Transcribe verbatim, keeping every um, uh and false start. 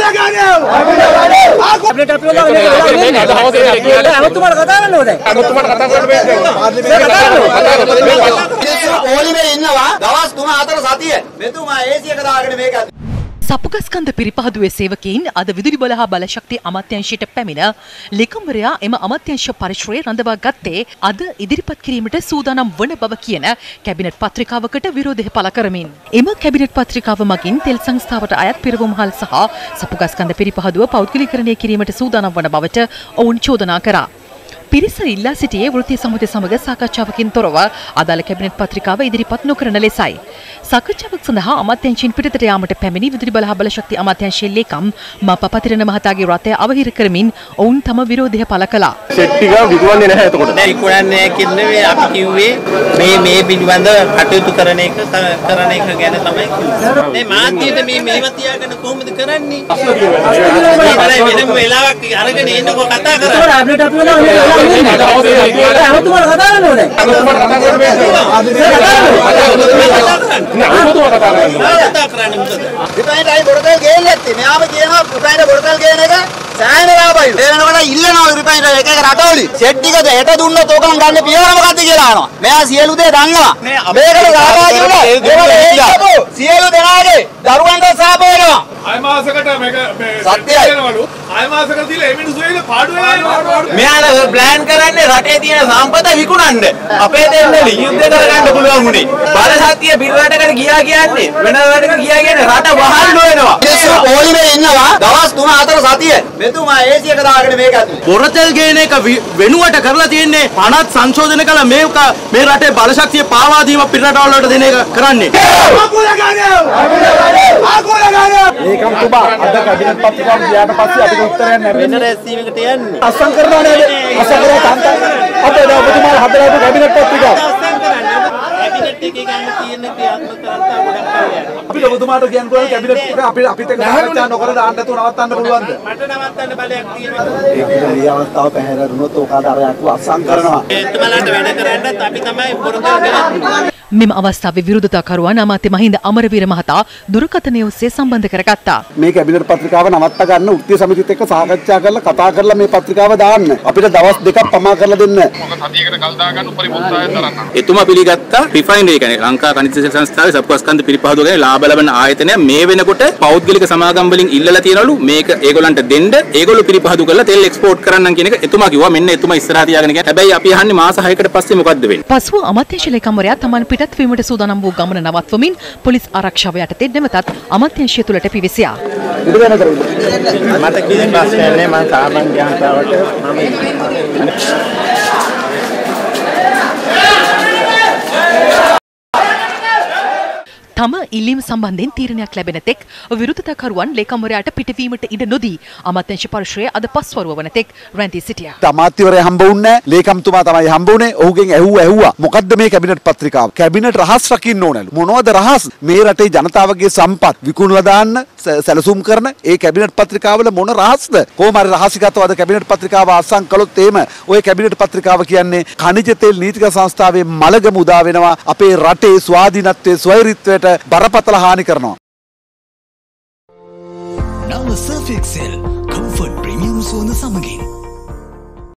සපුගස්කන්ධ පිරිපහදුවේ සේවකයින් අද විදුලි බල හා බලශක්ති අමාත්‍යාංශයට පැමිණ ලේකම්වරයා එම අමාත්‍යාංශ පරිශ්‍රයේ රඳවා ගත්තේ අද ඉදිරිපත් කිරීමට සූදානම් වන බව කියන කැබිනට් පත්‍රිකාවකට විරෝධය පළ කරමින්. එම කැබිනට් පත්‍රිකාව මගින් තෙල් සංස්ථාවට අයත් පිරවුම්හල් සහ සපුගස්කන්ධ පිරිපහදුව පෞද්ගලීකරණය කිරීමට සූදානම් වන බවට ඔවුන් චෝදනා කරා. පිරිස ඉල්ලා සිටියේ වෘත්තීය සමිතිය සමග සාකච්ඡාවකින් තොරව අදාළ කැබිනට් පත්‍රිකාව ඉදිරිපත් නොකරන ලෙසයි. සාකච්ඡාවක් සඳහා අමාත්‍යාංශයෙන් පිටතට යාමට පැමිණි විදුලි බල හා බලශක්ති අමාත්‍යාංශයේ ලේකම් මප පතිරණ මහතාගේ රථය අවහිර කරමින් ඔවුන් තම විරෝධය පළ කළා. සෙට් ටික විකුණන්නේ නැහැ එතකොට. නෑ විකුණන්නේ කිව්වේ අපි කිව්වේ මේ මේ පිළිබඳ කටයුතු කරන එක කරන එක ගැන තමයි කිව්වේ. මේ මාධ්‍යයට මේ මේව තියාගෙන කොහොමද කරන්නේ? මේ වෙනම වෙලාවක් අරගෙන එන්නකො කතා කරා. අපිට අපි ප්ලෑන් කරන්නේ රටේ තියෙන සම්පත විකුණන්න. අපේ දෙන්නේ යුද්ධ කරගන්න පුළුවන් උනේ. බලශක්තිය පිටරටකට ගියා කියන්නේ වෙන රටකට ගියා කියන්නේ රට වහල්ලු වෙනවා. මිනිස්සු පොලිමේ ඉන්නවා දවස් තුන හතර සතිය. මෙතුමා ඒසි එක දාගෙන මේක ඇතුලේ. පොරතල් ගේන එක වෙනුවට කරලා තියෙන්නේ පනත් සංශෝධන කළ මේක මේ රටේ බලශක්තිය පාවා දීම පිටරටවල වලට දෙන එක කරන්නේ. ඒකම තුබා අද කැබිනට් පත්‍රිකාව ගියාට පස්සේ අපිට උත්තරයක් නැහැ. වෙන රැස්වීමකට යන්නේ. අසං කරනවා නේද? අසං කරලා තන්තන් අපේ දැන් ඔබතුමාලා හදලා ඉපු කැබිනට් පත්‍රිකාව. කැබිනට් එකේ ගන්න තියෙන ක්‍රියාත්මක කරලා ගොඩක් කාලයක්. අපි ඔබතුමාට කියන්නේ කැබිනට් එක අපි අපිට එක සාකච්ඡා නොකර දාන්න තු නවත්තන්න පුළුවන්ද? මට නවත්තන්න බලයක් තියෙනවා. ඒක මේ අවස්ථාව පැහැරුණොත් ඕක ආදාරයක් අසං කරනවා. එතුමාලට වැඩ කරන්නත් අපි තමයි පොරතල් ගන්නේ. මෙම අවස්ථාවේ විරෝධතාකරුවන් අමාත්‍ය මහින්ද අමරවීර මහතා දුරකථනය ඔස්සේ සම්බන්ධ කරගත්තා. මේ කැබිනට් පත්‍රිකාව නවත්ත ගන්න වෘත්තීය සමිතියත් එක්ක සාකච්ඡා කරලා කතා කරලා මේ පත්‍රිකාව දාන්න. අපිට දවස් දෙකක් පමා කරලා දෙන්න. මොකද සතියකට කල් දා ගන්න උපරිම උත්සාහය දරන්න. එතුමා පිළිගත්තා රිෆයිනරි කියන්නේ ලංකා ඛනිජ තෙල් සංස්ථාවේ සපුස්කන්ධ පිරිපහදුව ගැන ලාභ ලබන ආයතනය මේ වෙනකොට පෞද්ගලික සමාගම් වලින් ඉල්ලලා තියනලු මේක ඒගොල්ලන්ට දෙන්න ඒගොල්ලෝ පිරිපහදු කරලා තෙල් එක්ස්පෝර්ට් කරන්නම් කියන එක එතුමා කිව්වා. මෙන්න එතුමා ඉස්සරහ තියාගෙන ගියා. හැබැයි අපි අහන්නේ මාස හයකට පස්සේ මොකද්ද වෙන්නේ? පසුව අමාත්‍යාංශ ලේකම්වරයා තමන් පිටත් වීමට සූදානම් වූ ගමන නවත්වමින් පොලිස් ආරක්ෂාව යටතේ නැවතත් අමාත්‍යාංශය තුළට පිවිසියා. මට කිසි ප්‍රශ්නයක් නැහැ. මම සාමාන්‍ය ජනතාවට මම තම ඉල්ලීම සම්බන්ධයෙන් තීරණයක් ලැබෙන තෙක් විරුද්ධතාකරුවන් ලේකම්වරයාට පිටවීමට ඉඩ නොදී අමාත්‍යාංශ පරිශ්‍රයේ අද පස්වරුව වන තෙක් රැඳී සිටියා. අමාත්‍යවරයා හම්බ වුණේ නැහැ. ලේකම්තුමා තමයි හම්බ වුණේ. ඔහුගෙන් ඇහුවා ඇහුවා මොකද්ද මේ කැබිනට් පත්‍රිකාව? කැබිනට් රහස් රකින්න ඕනලු. මොනවද රහස්? මේ රටේ ජනතාවගේ සම්පත් විකුණලා දාන්න සැලසුම් කරන ඒ කැබිනට් පත්‍රිකාවල මොන රහස්ද? කොහොම හරි රහසිගතව අද කැබිනට් පත්‍රිකාව අත්සන් කළොත් එහෙම ඔය කැබිනට් පත්‍රිකාව කියන්නේ ඛනිජ තෙල් නීතික සංස්ථාවේ මලගම උදා වෙනවා. අපේ රටේ ස්වාධීනත්වයේ ස්වෛරීත්වයට බරපතල හානි කරනවා. නව Surf Excel Comfort Premium සුවඳ සමගින්